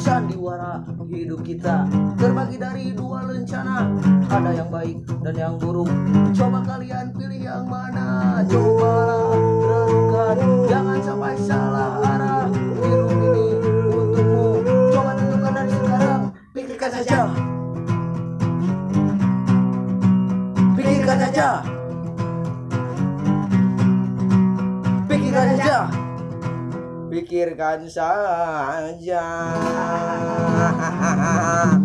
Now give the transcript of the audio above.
sandiwara hidup kita terbagi dari dua lencana, ada yang baik dan yang buruk. Coba kalian pilih yang mana? Cobalah renungkan, jangan sampai salah arah. Hidup ini untukmu, coba tentukan dari sekarang. Pikirkan saja, pikirkan saja, pikirkan saja, pikirkan saja.